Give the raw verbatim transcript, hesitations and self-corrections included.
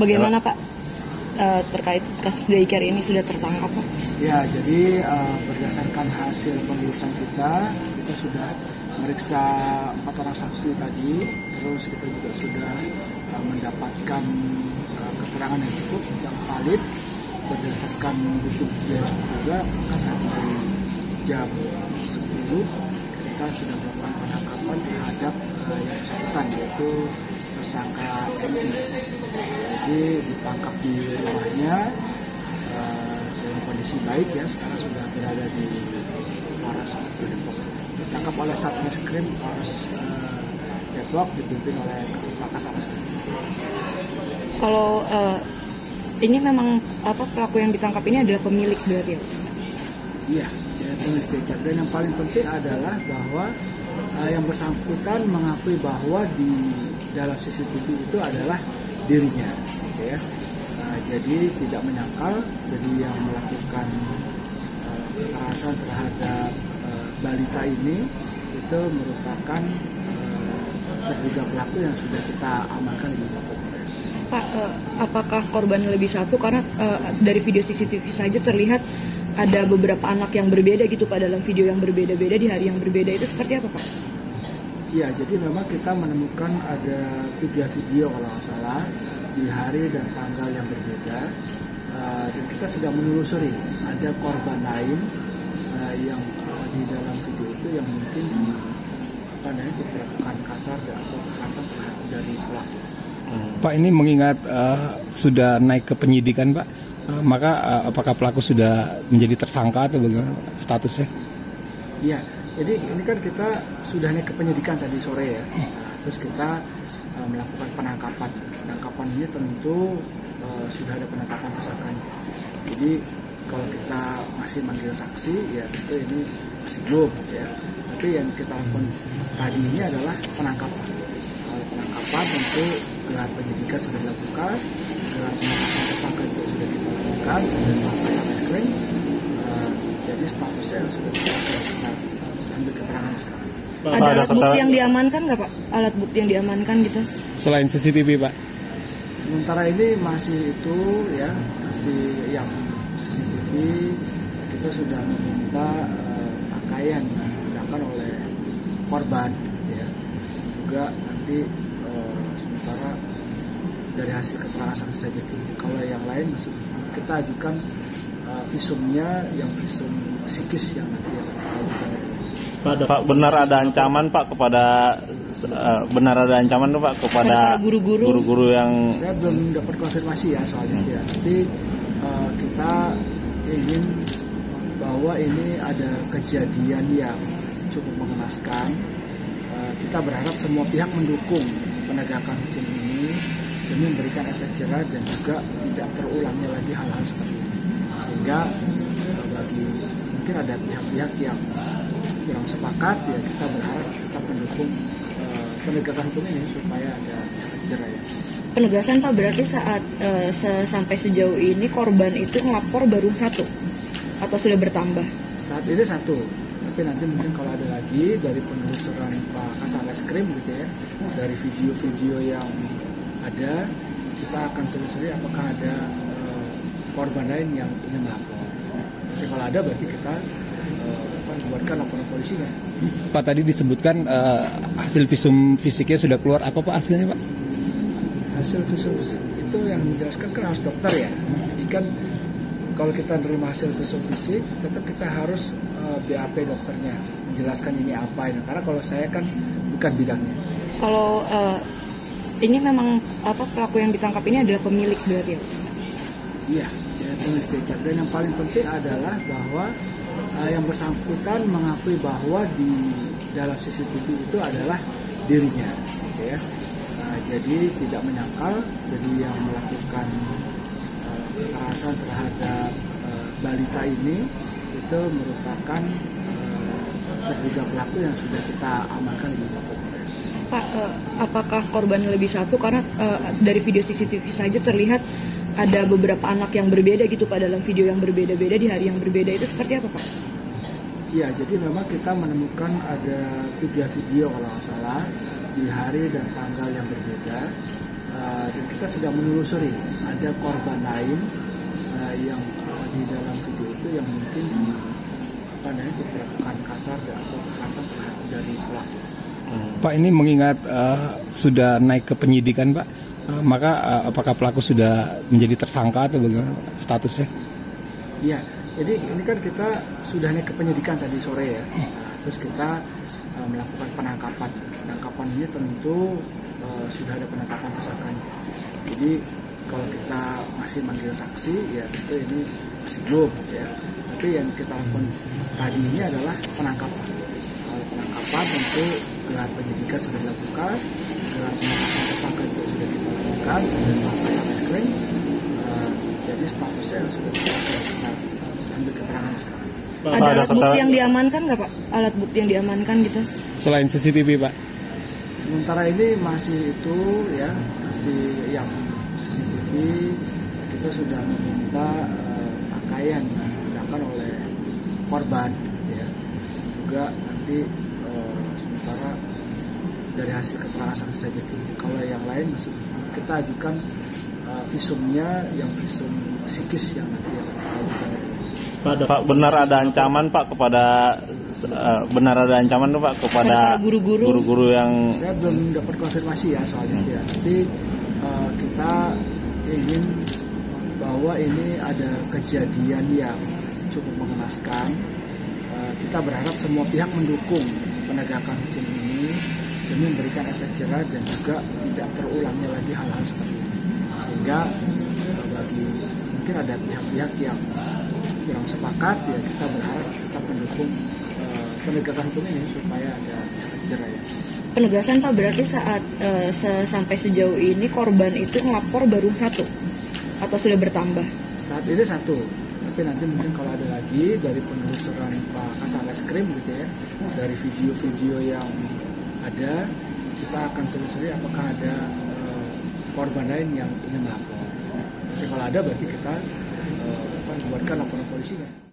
bagaimana Pak uh, terkait kasus daycare ini sudah tertangkap Pak? Ya, jadi uh, berdasarkan hasil penelusuran kita, kita sudah meriksa empat orang saksi tadi, terus kita juga sudah uh, mendapatkan uh, keterangan yang cukup, yang valid, berdasarkan bukti yang cukup juga, karena dari jam sepuluh kita sudah melakukan penangkapan terhadap uh, yang bersangkutan, yaitu tersangka M I. Jadi ditangkap di rumahnya uh, dalam kondisi baik ya, sekarang sudah berada di Polres Depok. Ditangkap oleh Satreskrim Polres uh, Depok dipimpin oleh Kepala Kasat. Kalau uh, ini memang apa pelaku yang ditangkap ini adalah pemilik berarti ya? Iya, ya, pemilik daycare. Dan yang paling penting adalah bahwa uh, yang bersangkutan mengakui bahwa di dalam C C T V itu adalah dirinya, gitu ya. Uh, jadi tidak menyangkal, jadi yang melakukan uh, kekerasan terhadap uh, balita ini itu merupakan uh, terduga pelaku yang sudah kita amankan di Polres. Pak, uh, apakah korban lebih satu? Karena uh, dari video C C T V saja terlihat ada beberapa anak yang berbeda gitu Pak, dalam video yang berbeda-beda di hari yang berbeda, itu seperti apa Pak? Ya, jadi memang kita menemukan ada tiga video kalau nggak salah di hari dan tanggal yang berbeda, uh, dan kita sedang menelusuri ada korban lain uh, yang uh, di dalam video itu yang mungkin di, apa namanya, diperlakukan kasar dan atau kekerasan terhadap dari pelaku. Pak, ini mengingat uh, sudah naik ke penyidikan Pak, uh, maka uh, apakah pelaku sudah menjadi tersangka atau bagaimana statusnya? Iya. Jadi ini kan kita sudah naik ke penyidikan tadi sore ya, nah, terus kita uh, melakukan penangkapan. Penangkapan ini tentu uh, sudah ada penetapan tersangkanya. Jadi kalau kita masih manggil saksi, ya tentu ini masih belum ya. Tapi yang kita lakukan tadi ini adalah penangkapan. Kalau penangkapan tentu gelar penyidikan sudah dilakukan, gelar penetapan tersangka juga sudah kita lakukan dan pasal reskrim. Uh, jadi statusnya sudah kita lakukan. Ambil keterangan sekarang. Ada alat bukti yang diamankan nggak Pak? Alat bukti yang diamankan gitu? Selain C C T V Pak? Sementara ini masih itu ya, masih yang C C T V. Kita sudah meminta uh, pakaian yang digunakan oleh korban ya. Juga nanti uh, sementara dari hasil keterangan saksi saja. Kalau yang lain masih kita ajukan uh, visumnya, yang visum psikis yang nanti akan kita ajukan. Pak, benar ada ancaman Pak kepada uh, benar ada ancaman tuh Pak kepada guru-guru guru-guru yang saya belum dapat konfirmasi ya soalnya hmm. ya, tapi uh, kita ingin bahwa ini ada kejadian yang cukup mengenaskan. Uh, kita berharap semua pihak mendukung penegakan hukum ini demi memberikan efek jerah dan juga tidak terulangnya lagi hal-hal seperti ini, sehingga uh, bagi mungkin ada pihak-pihak yang kurang sepakat ya, kita berharap tetap mendukung uh, penegakan hukum ini supaya ada efek jerah ya. Penegasan Pak, berarti saat uh, se- sampai sejauh ini korban itu ngelapor baru satu atau sudah bertambah? Saat ini satu, tapi nanti mungkin kalau ada lagi dari penelusuran Pak Kasat Reskrim gitu ya, dari video-video yang ada, kita akan telusuri apakah ada uh, korban lain yang ingin melapor. Jadi kalau ada berarti kita buatkan laporan polisinya. Pak, tadi disebutkan uh, hasil visum fisiknya sudah keluar, apa Pak hasilnya Pak? Hasil visum fisik itu yang menjelaskan kan harus dokter ya. Jadi kan kalau kita menerima hasil visum fisik, tetap kita harus uh, B A P dokternya menjelaskan ini apa ini. Karena kalau saya kan bukan bidangnya. Kalau uh, ini memang apa pelaku yang ditangkap ini adalah pemilik berarti ya? Iya, ya, pemilik daycare. Dan yang paling penting adalah bahwa Uh, yang bersangkutan mengakui bahwa di dalam C C T V itu adalah dirinya, gitu ya. Uh, jadi tidak menyangkal, jadi yang melakukan uh, kekerasan terhadap uh, balita ini itu merupakan uh, terduga pelaku yang sudah kita amankan di Polres. Pak, uh, apakah korban lebih satu? Karena uh, dari video C C T V saja terlihat ada beberapa anak yang berbeda gitu Pak, dalam video yang berbeda-beda di hari yang berbeda, itu seperti apa Pak? Ya, jadi memang kita menemukan ada tiga video kalau nggak salah di hari dan tanggal yang berbeda, uh, dan kita sedang menelusuri ada korban lain uh, yang uh, di dalam video itu yang mungkin apa namanya diperlakukan kasar dan atau kekerasan terhadap dari pelaku. Pak, ini mengingat uh, sudah naik ke penyidikan, Pak, uh, maka uh, apakah pelaku sudah menjadi tersangka atau bagaimana statusnya? Iya, jadi ini kan kita sudah naik ke penyidikan tadi sore ya. Nah, terus kita uh, melakukan penangkapan. Penangkapan ini tentu uh, sudah ada penangkapan tersangkanya. Jadi kalau kita masih manggil saksi, ya tentu ini masih belum ya. Tapi yang kita lakukan tadi ini adalah penangkapan. Kalau penangkapan tentu gelar penyidikan sudah dilakukan, gelar penangkapan tersangka juga sudah kita lakukan dan pasang reskrim. Uh, jadi statusnya sudah kita kita ambil keterangan sekarang. Ada alat bukti yang diamankan nggak Pak? Alat bukti yang diamankan gitu? Selain C C T V, Pak? Sementara ini masih itu ya, masih yang C C T V. Kita sudah meminta uh, pakaian yang digunakan oleh korban ya. Juga nanti uh, sementara dari hasil keterangan saksi saja. Kalau yang lain masih kita ajukan uh, visumnya, yang visum psikis yang nanti akan kita ajukan. Pak, benar ada ancaman Pak kepada uh, benar ada ancaman tuh Pak kepada guru-guru guru-guru yang saya belum dapat konfirmasi ya soalnya hmm. ya. Tapi uh, kita ingin bahwa ini ada kejadian yang cukup mengenaskan. Uh, kita berharap semua pihak mendukung penegakan hukum ini demi memberikan efek jerah dan juga tidak terulangnya lagi hal-hal seperti ini. Sehingga uh, bagi mungkin ada pihak-pihak yang kurang sepakat ya, kita berharap tetap mendukung uh, penegakan hukum ini supaya ada efek jerah ya. Penegasan Pak, berarti saat uh, se- sampai sejauh ini korban itu ngelapor baru satu atau sudah bertambah? Saat ini satu, tapi nanti mungkin kalau ada lagi dari penelusuran Pak Kasat Reskrim gitu ya, dari video-video yang ada, kita akan telusuri apakah ada uh, korban lain yang ingin melapor. Jadi kalau ada berarti kita uh, akan membuatkan laporan polisinya.